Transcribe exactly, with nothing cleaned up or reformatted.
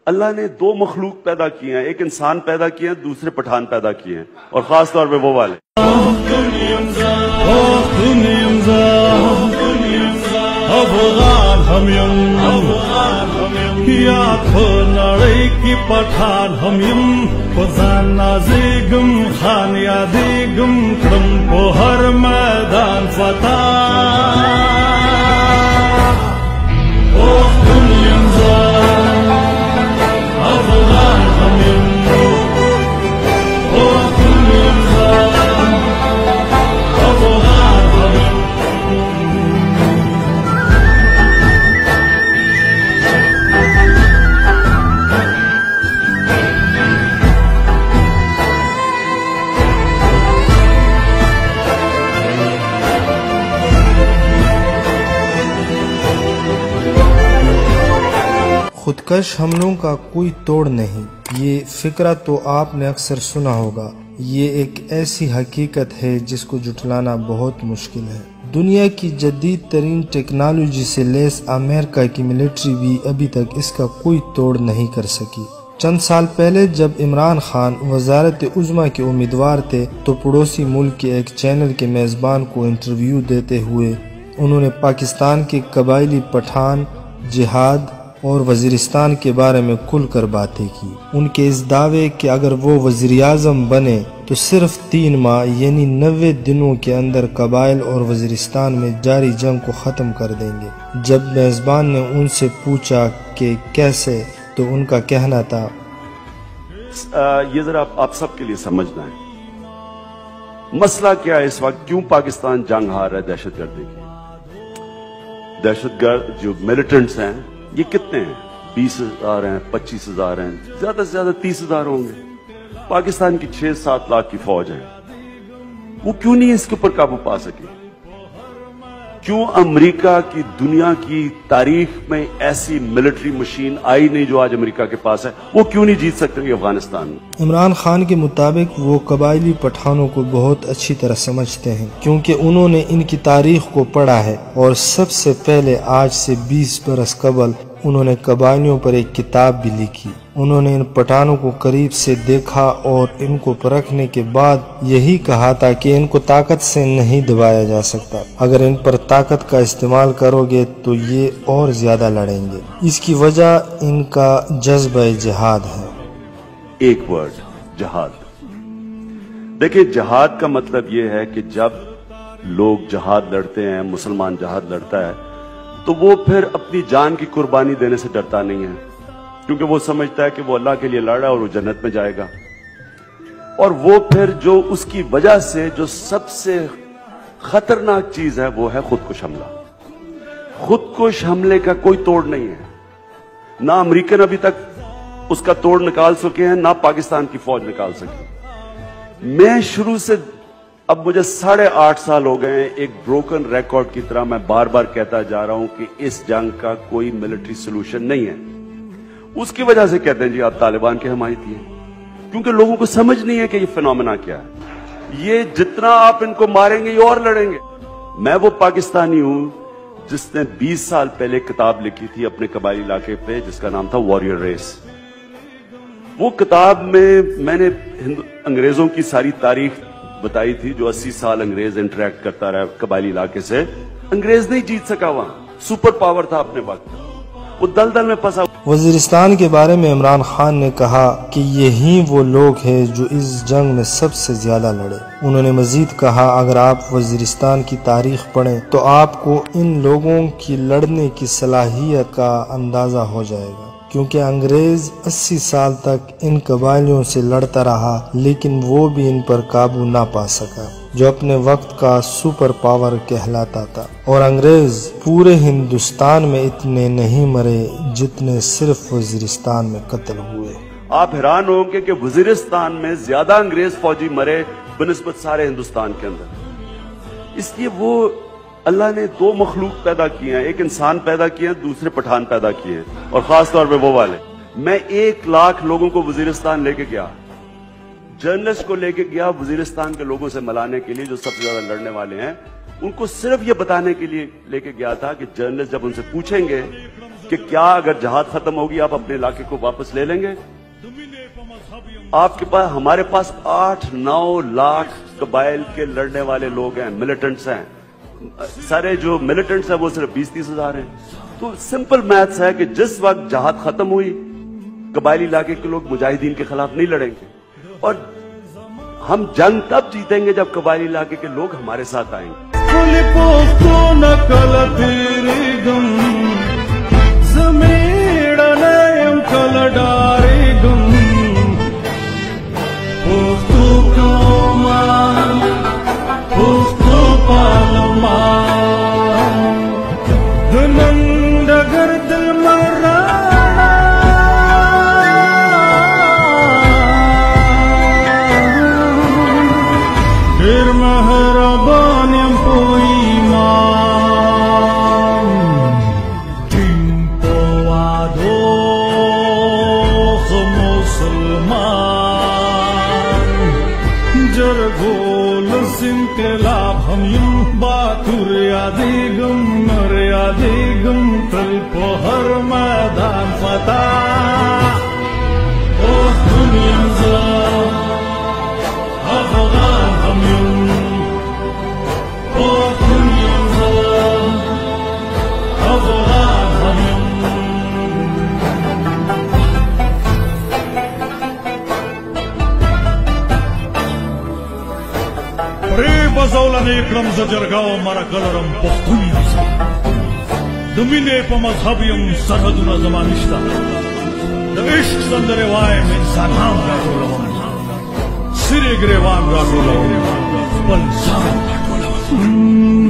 اللہ نے دو مخلوق پیدا کیے ہیں، ایک انسان پیدا کیے ہیں، دوسرے پٹھان پیدا کیے ہیں، اور خاص طور پہ وہ والے افغان ہم یم یا نڑی کی پٹھان ہم یم خزان نازیگم خان یادیگم کرم کو ہر میدان فتح خودکش حملوں کا کوئی توڑ نہیں، یہ فکرہ تو آپ نے اکثر سنا ہوگا۔ یہ ایک ایسی حقیقت ہے جس کو جھٹلانا بہت مشکل ہے۔ دنیا کی جدید ترین ٹیکنالوجی سے لیس امریکہ کی ملٹری بھی ابھی تک اس کا کوئی توڑ نہیں کر سکی۔ چند سال پہلے جب عمران خان وزارت عظمیٰ کے امیدوار تھے تو پڑوسی ملک کے ایک چینل کے میزبان کو انٹرویو دیتے ہوئے انہوں نے پاکستان کے قبائلی پٹھان، جہاد اور وزیرستان کے بارے میں کھل کر باتیں کی۔ ان کے اس دعوے کہ اگر وہ وزیر اعظم بنے تو صرف تین ماہ یعنی نوے دنوں کے اندر قبائل اور وزیرستان میں جاری جنگ کو ختم کر دیں گے۔ جب میزبان نے ان سے پوچھا کہ کیسے تو ان کا کہنا تھا یہ ذرا آپ سب کے لیے سمجھنا ہے مسئلہ کیا ہے اس وقت، کیوں پاکستان جنگ ہار رہا ہے دہشت گردی کی۔ دہشت گرد جو ملیٹنٹس ہیں یہ کتنے ہیں؟ بیس ہزار ہیں، پچیس ہزار ہیں، زیادہ سے زیادہ تیس ہزار ہوں گے۔ پاکستان کی چھ سات لاکھ کی فوج ہے، وہ کیوں نہیں اس کے اوپر قابو پا سکے؟ کیوں امریکہ کی دنیا کی تاریخ میں ایسی ملٹری مشین آئی نہیں جو آج امریکہ کے پاس ہے؟ وہ کیوں نہیں جیت سکتے افغانستان میں؟ عمران خان کے مطابق وہ قبائلی پٹھانوں کو بہت اچھی طرح سمجھتے ہیں کیونکہ انہوں نے ان کی تاریخ کو پڑھا ہے، اور سب سے پہلے آج سے بیس برس قبل انہوں نے قبائلیوں پر ایک کتاب بھی لکھی۔ انہوں نے ان پٹھانوں کو قریب سے دیکھا اور ان کو پرکھنے کے بعد یہی کہا تھا کہ ان کو طاقت سے نہیں دبایا جا سکتا، اگر ان پر طاقت کا استعمال کرو گے تو یہ اور زیادہ لڑیں گے۔ اس کی وجہ ان کا جذبہ جہاد ہے۔ ایک ورڈ، جہاد۔ دیکھیں جہاد کا مطلب یہ ہے کہ جب لوگ جہاد لڑتے ہیں، مسلمان جہاد لڑتا ہے تو وہ پھر اپنی جان کی قربانی دینے سے ڈرتا نہیں ہے، کیونکہ وہ سمجھتا ہے کہ وہ اللہ کے لیے لڑ رہا ہے اور وہ جنت میں جائے گا۔ اور وہ پھر جو اس کی وجہ سے جو سب سے خطرناک چیز ہے وہ ہے خودکش حملہ۔ خودکش حملے کا کوئی توڑ نہیں ہے، نہ امریکن ابھی تک اس کا توڑ نکال سکے ہیں، نہ پاکستان کی فوج نکال سکی۔ میں شروع سے اب مجھے ساڑھے آٹھ سال ہو گئے ہیں، ایک بروکن ریکارڈ کی طرح میں بار بار کہتا جا رہا ہوں کہ اس جنگ کا کوئی ملٹری سولوشن نہیں ہے۔ اس کی وجہ سے کہتے ہیں جی آپ طالبان کے حمایتی ہیں، کیونکہ لوگوں کو سمجھ نہیں ہے کہ یہ فینومینا کیا ہے۔ یہ جتنا آپ ان کو ماریں گے یہ اور لڑیں گے۔ میں وہ پاکستانی ہوں جس نے بیس سال پہلے کتاب لکھی تھی اپنے قبائلی علاقے پہ جس کا نام تھا واریر ریس۔ وہ کتاب میں میں نے انگریزوں کی ساری تاریخ بتائی تھی، جو اسی سال انگریز انٹریکٹ کرتا رہا قبائلی علاقے سے۔ انگریز نہیں جیت سکا، وہاں سپر پاور تھا اپنے وقت، وہ دل دل میں پھنسا۔ وزیرستان کے بارے میں عمران خان نے کہا کہ یہی وہ لوگ ہیں جو اس جنگ میں سب سے زیادہ لڑے۔ انہوں نے مزید کہا اگر آپ وزیرستان کی تاریخ پڑھیں تو آپ کو ان لوگوں کی لڑنے کی صلاحیت کا اندازہ ہو جائے گا، کیونکہ انگریز اسی سال تک ان قبائلیوں سے لڑتا رہا لیکن وہ بھی ان پر قابو نہ پا سکا، جو اپنے وقت کا سپر پاور کہلاتا تھا۔ اور انگریز پورے ہندوستان میں اتنے نہیں مرے جتنے صرف وزیرستان میں قتل ہوئے۔ آپ حیران ہوں گے کہ وزیرستان میں زیادہ انگریز فوجی مرے بنسبت سارے ہندوستان کے اندر۔ اس لیے وہ اللہ نے دو مخلوق پیدا کیے ہیں، ایک انسان پیدا کیے ہیں، دوسرے پٹھان پیدا کیے ہیں، اور خاص طور پہ وہ والے۔ میں ایک لاکھ لوگوں کو وزیرستان لے کے گیا، جرنلسٹ کو لے کے گیا وزیرستان کے لوگوں سے ملانے کے لیے جو سب سے زیادہ لڑنے والے ہیں، ان کو صرف یہ بتانے کے لیے لے کے گیا تھا کہ جرنلسٹ جب ان سے پوچھیں گے کہ کیا اگر جہاد ختم ہوگی آپ اپنے علاقے کو واپس لے لیں گے؟ آپ کے پاس ہمارے پاس آٹھ نو لاکھ قبائل کے لڑنے والے لوگ ہیں، ملیٹنٹس ہیں، سارے جو ملیٹنٹس ہیں وہ صرف بیس تیس ہزار ہیں. تو سمپل میتھس ہے کہ جس وقت جہاد ختم ہوئی قبائلی علاقے کے لوگ مجاہدین کے خلاف نہیں لڑیں گے، اور ہم جنگ تب جیتیں گے جب قبائلی علاقے کے لوگ ہمارے ساتھ آئیں گے. بزولن اکرم زجرگاو مرکلرم پختونی نسا دمینه پا مذهبیم سرحدون زمانشتا دا عشق سندر وایم انسان هم را دولوان سری گریوان را دولوان بل زمان را دولوان